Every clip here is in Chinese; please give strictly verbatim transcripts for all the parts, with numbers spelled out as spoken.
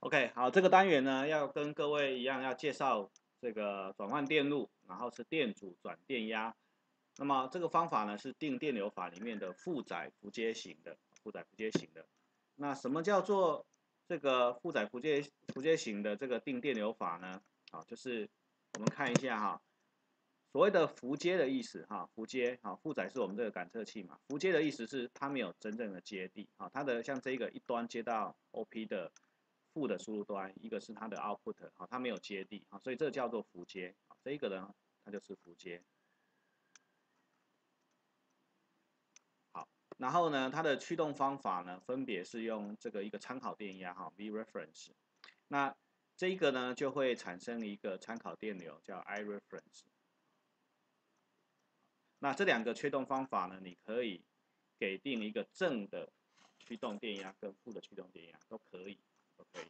OK， 好，这个单元呢要跟各位一样，要介绍这个转换电路，然后是电阻转电压。那么这个方法呢是定电流法里面的负载幅阶型的，负载幅阶型的。那什么叫做这个负载幅阶幅阶型的这个定电流法呢？好，就是我们看一下哈，所谓的幅阶的意思哈，幅阶好，负载是我们这个感测器嘛，幅阶的意思是它没有真正的接地啊，它的像这个一端接到 O P 的负的输入端，一个是它的 output 好，它没有接地啊，所以这叫做幅阶啊，这一个呢它就是幅阶。好，然后呢它的驱动方法呢分别是用这个一个参考电压哈 V reference， 那这一个呢就会产生一个参考电流叫 I reference。那这两个驱动方法呢，你可以给定一个正的驱动电压跟负的驱动电压都可以，都可以。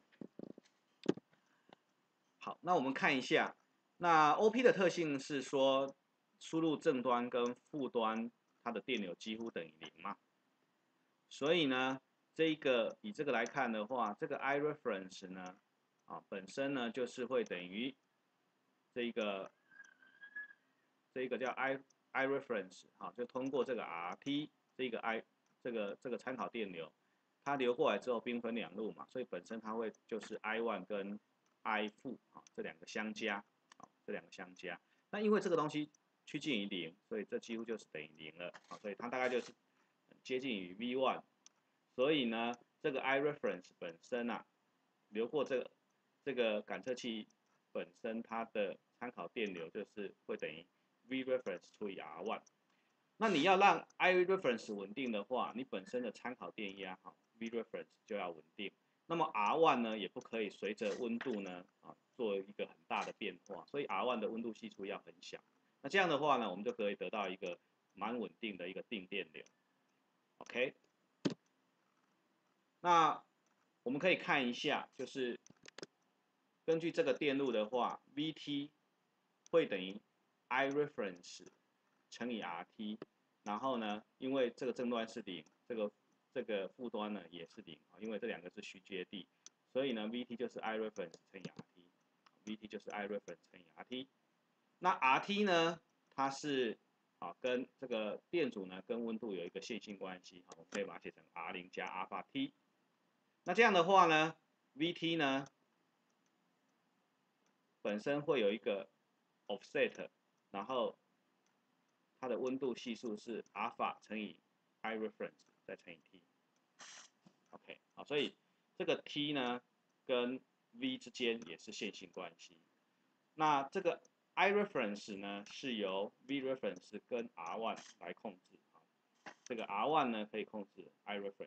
好，那我们看一下，那 O P 的特性是说，输入正端跟负端它的电流几乎等于零嘛，所以呢，这个以这个来看的话，这个 I reference 呢，啊本身呢就是会等于这个这个叫 I I reference 哈，就通过这个 R T 这个 I 这个这个参考电流，它流过来之后兵分两路嘛，所以本身它会就是 I 一 跟 I 负啊这两个相加，好这两个相加，那因为这个东西趋近于零，所以这几乎就是等于零了啊，所以它大概就是接近于 V 一，所以呢这个 I reference 本身啊流过这个这个感测器本身它的参考电流就是会等于 V reference 除以 R 一。那你要让 I reference 稳定的话，你本身的参考电压哈 V reference 就要稳定。那么 R 一 呢也不可以随着温度呢啊做一个很大的变化，所以 R 一 的温度系数要很小。那这样的话呢，我们就可以得到一个蛮稳定的一个定电流。OK， 那我们可以看一下，就是根据这个电路的话 ，V T 会等于 I reference 乘以 R T， 然后呢，因为这个正端是零，这个这个负端呢也是零啊，因为这两个是虚接地，所以呢 V T 就是 I reference 乘以 R T，V T 就是 I reference 乘以 R T。那 R T 呢，它是啊跟这个电阻呢跟温度有一个线性关系，好，我们可以把它写成 R 零 加 alpha T。那这样的话呢 ，V T 呢本身会有一个 offset， 然后它的温度系数是 alpha 乘以 I reference 再乘以 T。OK， 好，所以这个 T 呢跟 V 之间也是线性关系。那这个 I reference 呢是由 V reference 跟 R 一 来控制，这个 R 一 呢可以控制 I reference。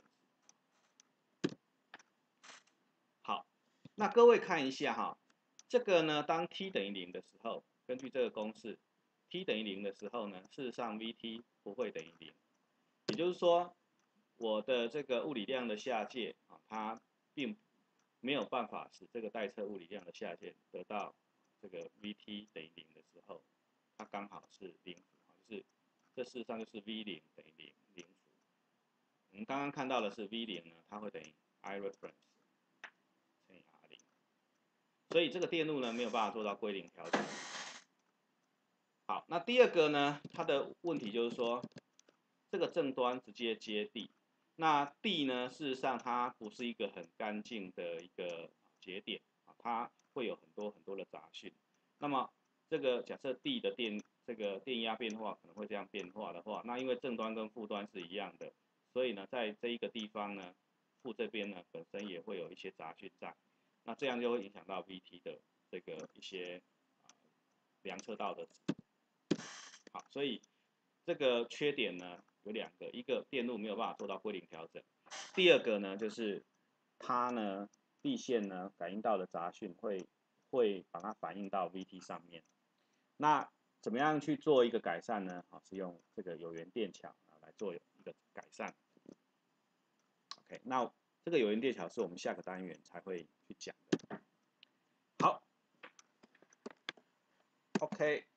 好，那各位看一下哈，这个呢当 T 等于零的时候，根据这个公式 ，T 等于零的时候呢，事实上 V T 不会等于零，也就是说，我的这个物理量的下界啊，它并没有办法使这个待测物理量的下界得到这个 V T 等于零的时候，它刚好是零伏，就是这事实上就是 V 零等于零零伏。我们刚刚看到的是 V 零呢，它会等于 I reference 乘以 R 零，所以这个电路呢没有办法做到归零调整。好，那第二个呢，它的问题就是说，这个正端直接接地，那地呢，事实上它不是一个很干净的一个节点啊，它会有很多很多的杂讯。那么这个假设地的电这个电压变化可能会这样变化的话，那因为正端跟负端是一样的，所以呢，在这一个地方呢，负这边呢本身也会有一些杂讯在，那这样就会影响到 V T 的这个一些啊量测到的。好，所以这个缺点呢有两个，一个电路没有办法做到归零调整，第二个呢就是它呢地线呢感应到的杂讯会会把它反映到 V T 上面。那怎么样去做一个改善呢？好，是用这个有源电桥啊来做一个改善。OK， 那这个有源电桥是我们下个单元才会去讲的。好 ，OK。